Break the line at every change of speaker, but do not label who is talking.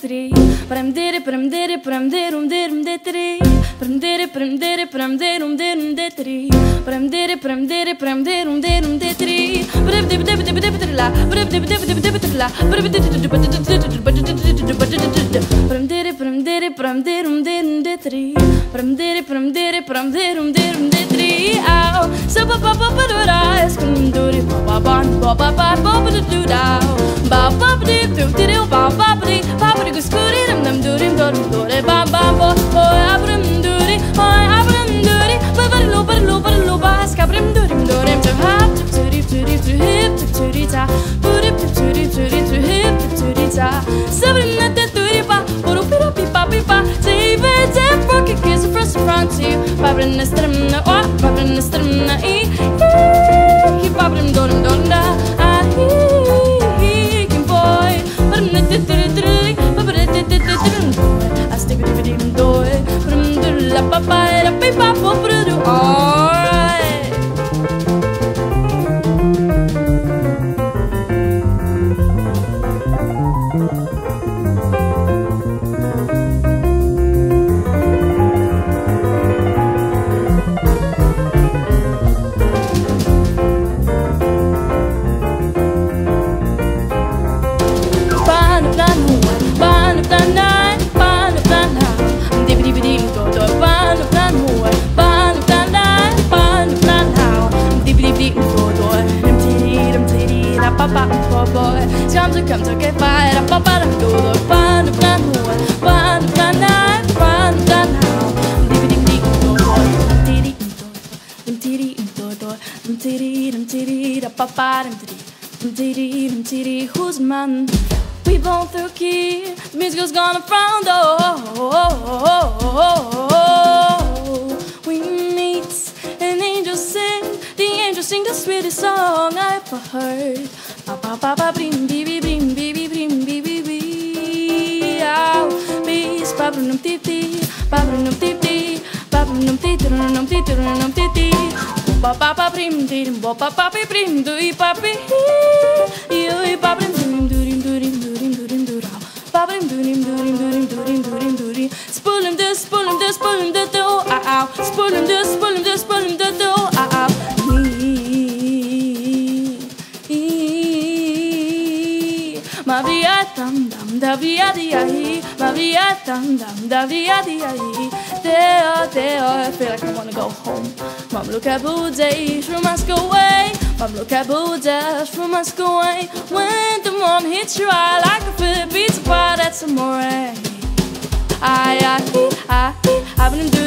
tri. Prendere, prendere, prendere un de tri. Prendere, prendere, prendere un de tri. Prendere, prendere, prendere un de tri. La, prendere, prendere, prendere un de tri. Prendere, prendere, prendere un de tri. Au, so ba ba ba ba do da, skunduri ba ba ba ba ba ba ba do da. Ba ba ba do do do ba ba ba ba ba do skuri dum do do ba ba ba boy abrum duri boy abrum duri ba lo ba skabrum duri to hop to hip to ta put it to hip to ta seven at the duri ba poro piro pipa pipa save it and rock it kiss first front to babrin strum na e keep babrin dum da boy I stick with the door from the la papa pipa for do alright. Come to get fired up about a door, find a plan, find a plan, find a plan now. Who's man? We both through key. The music's gonna frown we meet an angel sing. The angel sing the sweetest song I ever heard. Ba ba ba brim bibi brim bibi brim bibi bi. Ow, bis babnum titi, babnum titi, babnum titi, babnum titi, babnum titi. Ba ba ba brim dim, ba ba ba brim dui papi. Yo babrim durim durim durim durim durim durim. Babrim durim durim durim durim durim durim. Spool him this, spool him this, spool him the do. Ow, spool him this, spool him this, spool him the do. Ow. Ma via tam dam da via di ai, ma via tam dam da via di ai. There, I feel like I wanna go home. Mom, look at Buddha's from Moscow away. Mom, look at Buddha's from Moscow away. When the morning hits you, I like a Philippines pie, that's amore. I've been doing